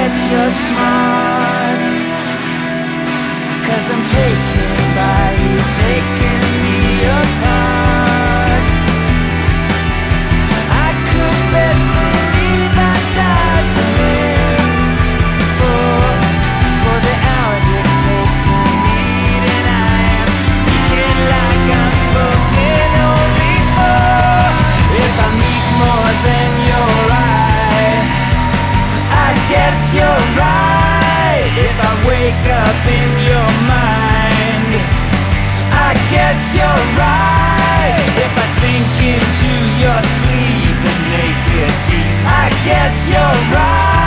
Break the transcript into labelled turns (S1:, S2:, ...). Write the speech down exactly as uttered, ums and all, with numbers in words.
S1: guess you're smart, 'cause I'm taken by you, taking me apart. I could best believe I died to live for, for the hour dictates the need, and I am speaking like I'm spoken only for. If I meet more than your eye, I guess you're right. If I wake up in your mind, I guess you're right. If I sink into your sleep and make it deep, I guess you're right.